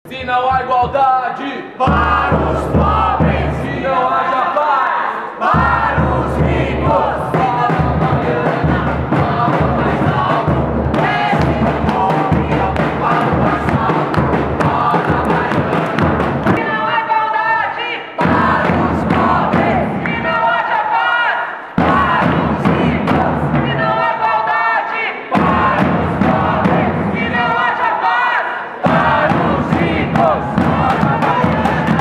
Se não há igualdade para os pobres, se não haja paz para os ricos, fala Baiana, fala mais alto, desce do morro e para o asfalto, fala Baiana. Se não há igualdade Para os pobres, se não haja paz, para os ricos, se não há igualdade para os pobres, se não haja paz, para os ricos, fala Baiana,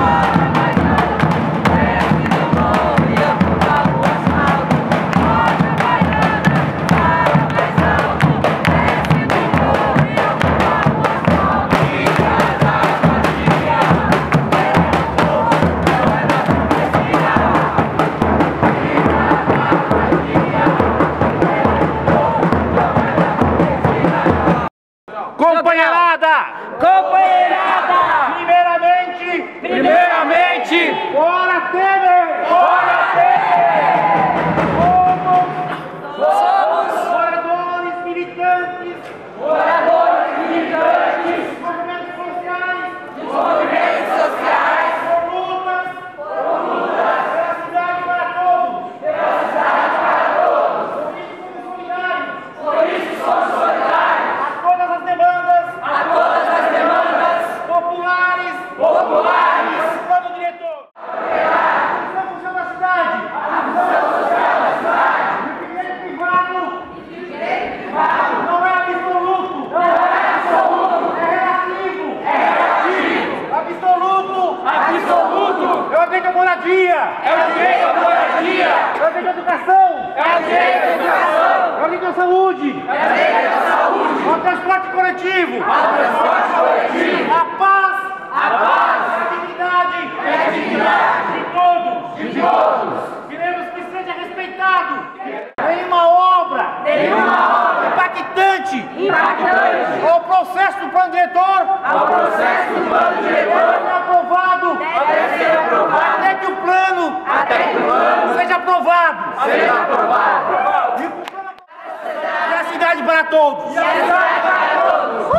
desce do morro e para o asfalto, fala Baiana, fala mais alto, desce do morro e para o asfalto, e cada família Companheirada! Primeiramente, fora Temer! Somos moradores militantes, movimentos sociais, por lutas, pela cidade para todos. Por isso somos solidários. A todas as demandas populares, do plano diretor. A função da cidade. O direito privado não é absoluto. É relativo. Absoluto é o direito à moradia. É o direito à educação. É o direito à saúde. Ao transporte coletivo. A paz. A dignidade. De todos. Queremos que seja respeitado. Nenhuma obra impactante ao processo do plano diretor é aprovado até que o plano seja aprovado. E a cidade para todos.